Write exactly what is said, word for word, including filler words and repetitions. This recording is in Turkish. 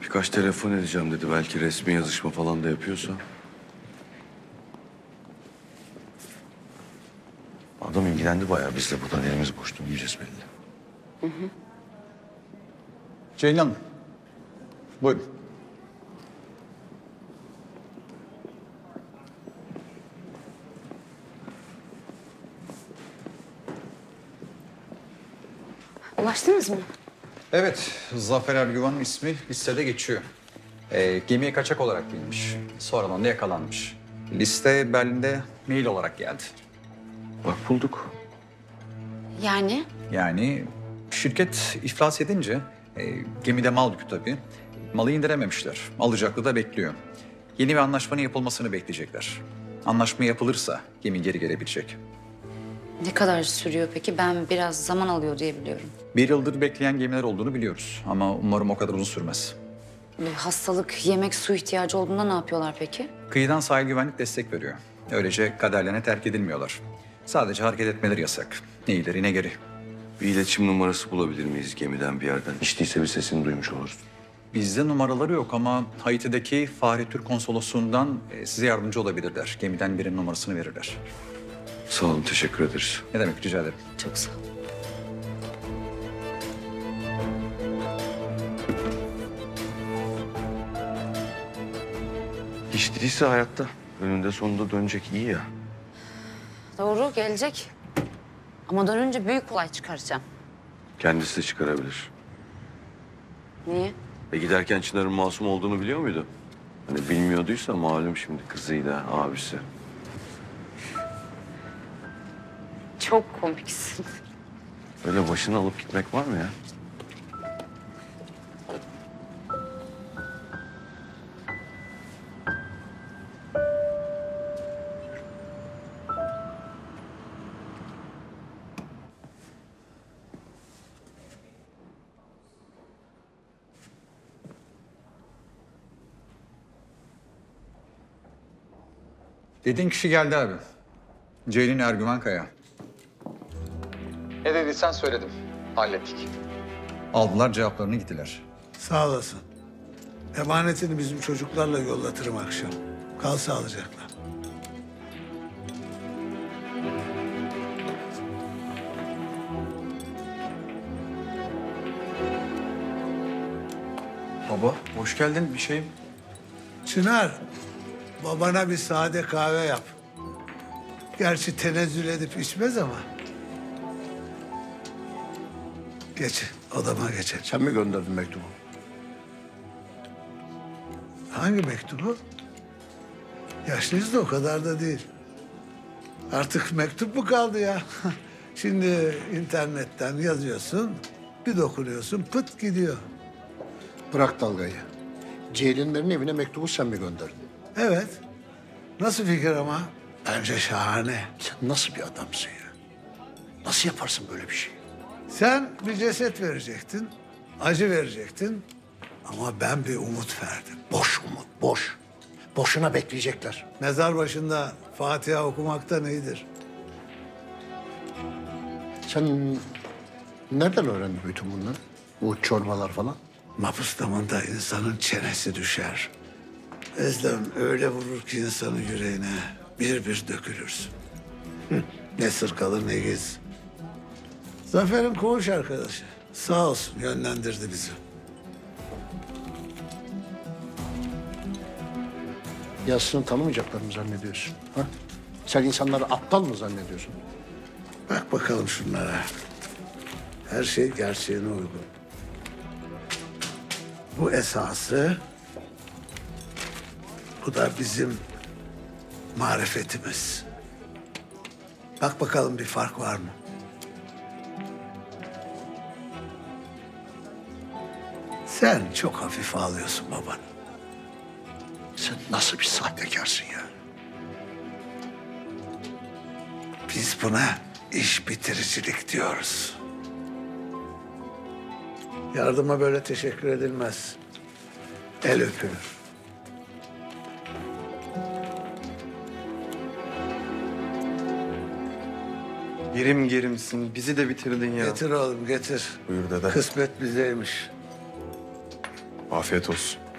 Birkaç telefon edeceğim dedi. Belki resmi yazışma falan da yapıyorsa. Adam ilgilendi bayağı bizle. Buradan elimiz boş dönmeyeceğiz belli. Hı hı. Ceylan, buyurun. Ulaştınız mı? Evet, Zafer Ergüven'in ismi listede geçiyor. Ee, gemiye kaçak olarak binmiş. Sonradan da yakalanmış. Liste Berlin'de mail olarak geldi. Bak bulduk. Yani? Yani şirket iflas edince e, gemide mal yükü tabii. Malı indirememişler. Alacaklı da bekliyor. Yeni bir anlaşmanın yapılmasını bekleyecekler. Anlaşma yapılırsa gemi geri gelebilecek. Ne kadar sürüyor peki? Ben biraz zaman alıyor diye biliyorum. Bir yıldır bekleyen gemiler olduğunu biliyoruz. Ama umarım o kadar uzun sürmez. Bir hastalık, yemek, su ihtiyacı olduğunda ne yapıyorlar peki? Kıyıdan sahil güvenlik destek veriyor. Öylece kaderlerine terk edilmiyorlar. Sadece hareket etmeleri yasak. Ne ileri ne geri. Bir iletişim numarası bulabilir miyiz gemiden bir yerden? Hiç değilse bir sesini duymuş oluruz. Bizde numaraları yok ama Haiti'deki Fahri Türk Konsolosluğundan e, size yardımcı olabilirler. Gemiden birinin numarasını verirler. Sağ olun, teşekkür ederiz. Ne demek, rica ederim. Çok sağ ol. Hiç değilse hayatta. Önünde sonunda dönecek, iyi ya. Doğru, gelecek. Ama dönünce büyük olay çıkaracağım. Kendisi de çıkarabilir. Niye? E giderken Çınar'ın masum olduğunu biliyor muydu? Hani bilmiyorduysa malum şimdi kızıyla abisi. Çok komiksin. Öyle başını alıp gitmek var mı ya? Dediğin kişi geldi abi. Ceylin Ergüven Kaya. Ne dediysen söyledim. Hallettik. Aldılar cevaplarını gittiler. Sağ olasın. Emanetini bizim çocuklarla yollatırım akşam. Kal sağlıcakla. Baba, hoş geldin. Bir şeyim. Çınar, babana bir sade kahve yap. Gerçi tenezzül edip içmez ama. Geç, odama geçelim. Sen mi gönderdin mektubu? Hangi mektubu? Yaşlıyız da o kadar da değil. Artık mektup mu kaldı ya? Şimdi internetten yazıyorsun, bir dokunuyorsun, pıt gidiyor. Bırak dalgayı. Ceylinlerin evine mektubu sen mi gönderdin? Evet. Nasıl fikir ama? Bence şahane. Sen nasıl bir adamsın ya? Nasıl yaparsın böyle bir şey? Sen bir ceset verecektin, acı verecektin. Ama ben bir umut verdim. Boş umut, boş. Boşuna bekleyecekler. Mezar başında Fatiha okumaktan iyidir. Sen nereden öğrendin bütün bunları? Bu çorbalar falan. Mapus damında insanın çenesi düşer. Özlem öyle vurur ki insanın yüreğine bir bir dökülürsün. Hı, ne sır kalır ne giz. Zafer'in koğuş arkadaşı. Sağ olsun yönlendirdi bizi. Yazısını tanımayacaklar mı zannediyorsun? Ha? Sen insanları aptal mı zannediyorsun? Bak bakalım şunlara. Her şey gerçeğine uygun. Bu esası, bu da bizim marifetimiz. Bak bakalım bir fark var mı? Sen çok hafife alıyorsun babanı. Sen nasıl bir sahtekarsın ya? Biz buna iş bitiricilik diyoruz. Yardıma böyle teşekkür edilmez. El öpülür. Gerim gerimsin. Bizi de bitirdin ya. Getir oğlum getir. Buyur dede. Kısmet bizeymiş. Afiyet olsun.